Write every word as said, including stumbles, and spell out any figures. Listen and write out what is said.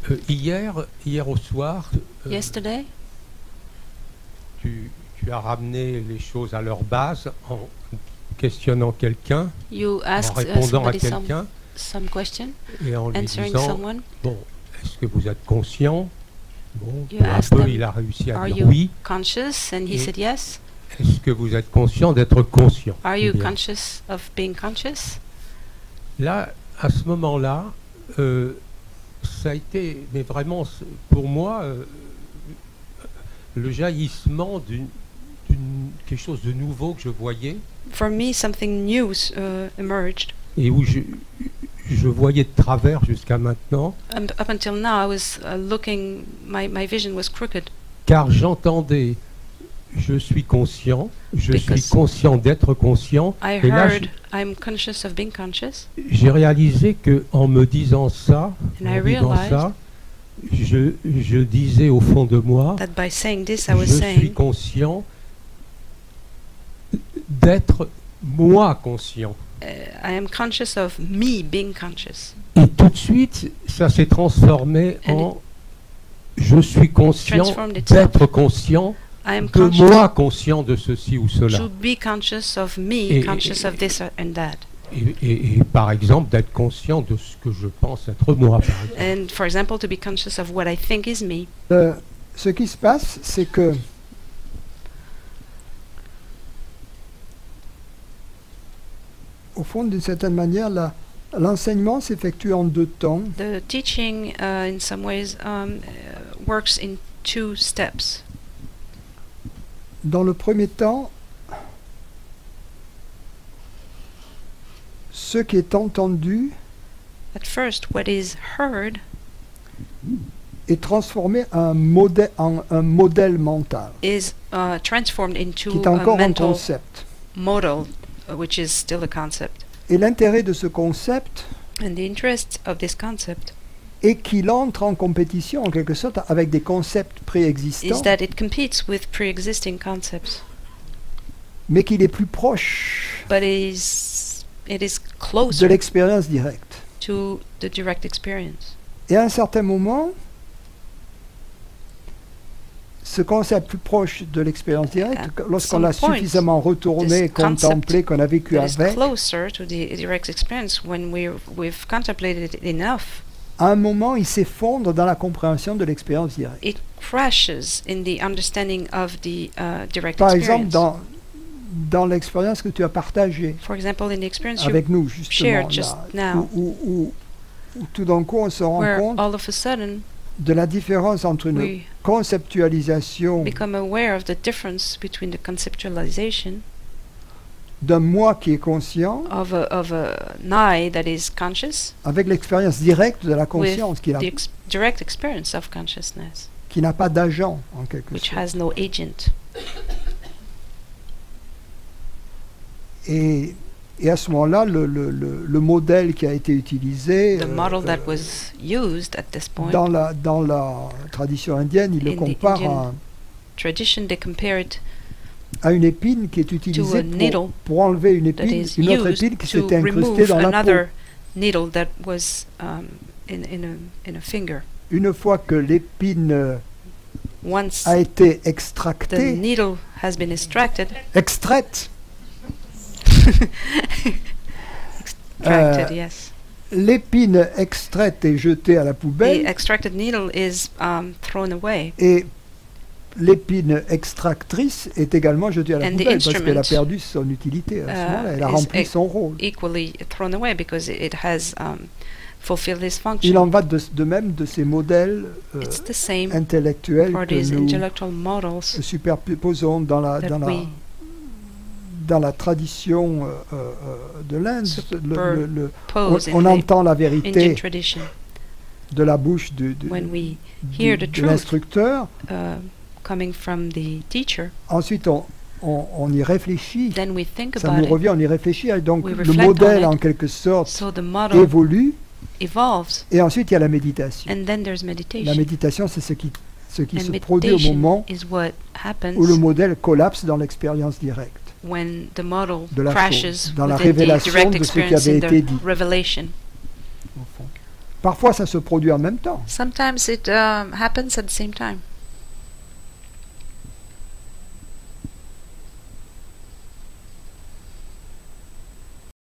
Euh, hier, hier au soir, euh, Yesterday, tu, tu as ramené les choses à leur base en questionnant quelqu'un, you en asked uh, répondant à somebody some, quelqu'un some question, et en lui answering disant, someone. bon, est-ce que vous êtes conscient? Bon, You peu à asked peu, them, il a réussi à Are dire you oui. conscious? And he Et- said yes. Est-ce que vous êtes conscient d'être conscient? Are you Bien. conscious of being conscious? Là, à ce moment-là, euh, ça a été, mais vraiment, c- pour moi, euh, le jaillissement d'une, d'une- quelque chose de nouveau que je voyais For me, something new uh, emerged. et où je, je voyais de travers jusqu'à maintenant, Um, up until now, I was uh, looking, my, my vision was crooked car j'entendais, je suis conscient, je suis Because conscient d'être conscient, I et là, heard, I'm conscious of being conscious. j'ai réalisé que en me disant ça, And en I disant realized ça, je, je disais au fond de moi, That by saying this, I was je suis saying, conscient d'être moi conscient. uh, I am conscious of me being conscious. Et tout de suite, ça s'est transformé And en je suis conscient transformed itself. d'être conscient I am de conscious moi conscient de ceci ou cela. to be conscious of me, Et- conscious of this and that. Et, et- et par exemple, d'être conscient de ce que je pense être moi. Par exemple. And for example, to be conscious of what I think is me. Euh, ce qui se passe, c'est que au fond, d'une certaine manière, la- l'enseignement s'effectue en deux temps. The teaching, uh, in some ways, um, uh, works in two steps. Dans le premier temps, ce qui est entendu At first, what is heard est transformé en, modè- en un modèle mental, is uh, transformed qui into est a encore un mental concept. model, uh, which is still a concept. Et l'intérêt de ce concept And the interest of this concept est qu'il entre en compétition, en quelque sorte, avec des concepts is préexistants, that it competes with pre-existing concepts, mais qu'il est plus proche but is it is de closer l'expérience directe. to the direct experience. Et à un certain moment, ce concept plus proche de l'expérience directe, At lorsqu'on some l'a point, suffisamment retourné, this concept contemplé, qu'on a vécu That is avec, closer to the direct experience when we we've contemplated it enough. à un moment, il s'effondre dans la compréhension de l'expérience directe. It crashes in the understanding of the uh, direct Par experience. exemple, dans, dans l'expérience que tu as partagée For example, in the experience you avec nous, justement, shared just là, now, où, où- où- où tout d'un coup, on se rend where compte all of a sudden de la différence entre une we conceptualisation become aware of the difference between the conceptualization d'un moi qui est conscient of a, of a an I that is conscious avec l'expérience directe de la with conscience qui n'a the ex direct experience of consciousness, qui n'a pas d'agent, en quelque which sorte. has no agent. Et, et à ce moment-là, le, le- le- le modèle qui a été utilisé The euh, model that euh, was used at this point dans, la, dans la tradition indienne, il le in the compare Indian à, tradition, they compare it à une épine qui est to a utilisée needle pour, pour enlever une that épine, is une autre used épine qui to s'était incrustée remove dans la peau. another needle that was um, in, in, a, in a finger. Une fois que l'épine euh, Once a été the extractée, needle has been extracted, extraite, extracted, Euh, yes. l'épine extraite est jetée à la The poubelle extracted needle is um, thrown away, et l'épine extractrice est également jetée à la And the poubelle parce qu'elle a instrument, perdu son utilité à ce uh, moment-là, elle a is rempli e- son rôle. equally thrown away because it it has um, fulfilled its Il en function. va de, de même de ces modèles euh, It's the same intellectuels for que these nous intellectual models superposons dans la, that dans la, we dans la tradition euh, euh, de l'Inde. Le- le- le- on pose on in the entend la Indian vérité tradition. de la bouche du, du- When we du- hear the de truth l'instructeur. uh, coming from the teacher, Ensuite, on, on, on y réfléchit. then we think Ça about nous it. revient, on y réfléchit. Et donc, We le reflect on modèle, it. en quelque sorte, So the model évolue. evolves, Et ensuite, il y a la méditation. and then there's La meditation. When the model de la crashes chose, dans la within the révélation direct de ce qui experience avait in été the dit. revelation. Au fond. Parfois, ça se produit en même temps. Sometimes it um, happens at the same time.